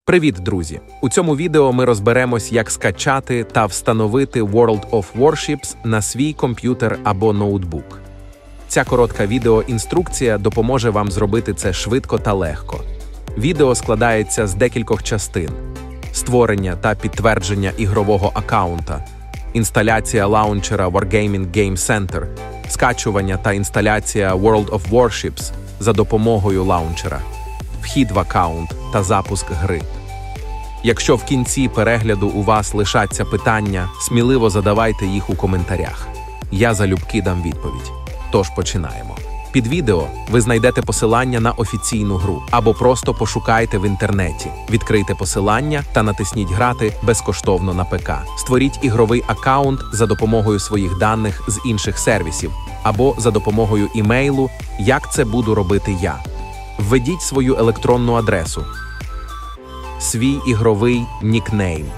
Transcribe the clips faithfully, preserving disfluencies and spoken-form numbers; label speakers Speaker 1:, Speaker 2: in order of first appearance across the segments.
Speaker 1: Привіт, друзі! У цьому відео ми розберемось, як скачати та встановити World of Warships на свій комп'ютер або ноутбук. Ця коротка відеоінструкція допоможе вам зробити це швидко та легко. Відео складається з декількох частин: створення та підтвердження ігрового аккаунта, інсталяція лаунчера Wargaming Game Center, скачування та інсталяція World of Warships за допомогою лаунчера, вхід в аккаунт та запуск гри. Якщо в кінці перегляду у вас лишаться питання, сміливо задавайте їх у коментарях. Я залюбки дам відповідь. Тож починаємо. Під відео ви знайдете посилання на офіційну гру, або просто пошукайте в інтернеті, відкрийте посилання та натисніть «Грати» безкоштовно на ПК. Створіть ігровий аккаунт за допомогою своїх даних з інших сервісів, або за допомогою імейлу, як це буду робити я. Введіть свою електронну адресу, свій ігровий нікнейм.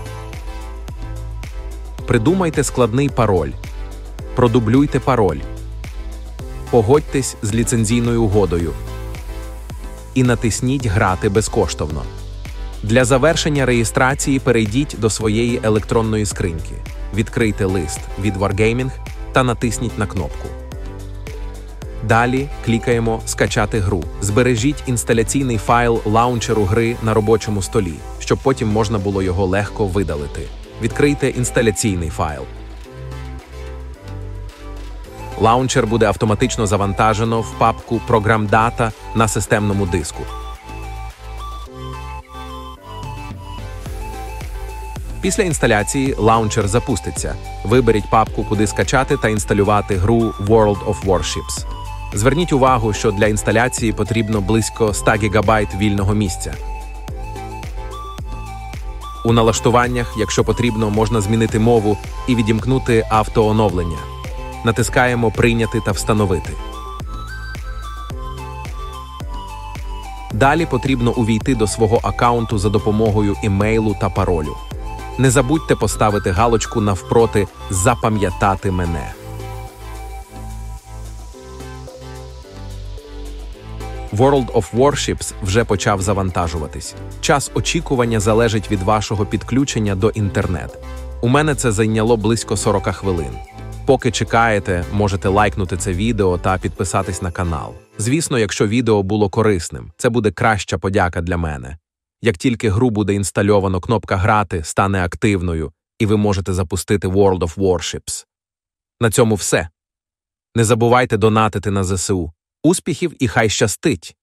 Speaker 1: Придумайте складний пароль. Продублюйте пароль. Погодьтесь з ліцензійною угодою. І натисніть «Грати безкоштовно». Для завершення реєстрації перейдіть до своєї електронної скриньки. Відкрийте лист від Wargaming та натисніть на кнопку. Далі клікаємо «Скачати гру». Збережіть інсталяційний файл лаунчеру гри на робочому столі, щоб потім можна було його легко видалити. Відкрийте інсталяційний файл. Лаунчер буде автоматично завантажено в папку «Програм-дата» на системному диску. Після інсталяції лаунчер запуститься. Виберіть папку, куди скачати та інсталювати гру World of Warships. Зверніть увагу, що для інсталяції потрібно близько ста гігабайт вільного місця. У налаштуваннях, якщо потрібно, можна змінити мову і відімкнути автооновлення. Натискаємо «Прийняти та встановити». Далі потрібно увійти до свого аккаунту за допомогою імейлу та паролю. Не забудьте поставити галочку навпроти «Запам'ятати мене». World of Warships вже почав завантажуватись. Час очікування залежить від вашого підключення до інтернету. У мене це зайняло близько сорок хвилин. Поки чекаєте, можете лайкнути це відео та підписатись на канал. Звісно, якщо відео було корисним, це буде краща подяка для мене. Як тільки гру буде інстальовано, кнопка «Грати» стане активною, і ви можете запустити World of Warships. На цьому все. Не забувайте донатити на зе се у. Успіхів і хай щастить!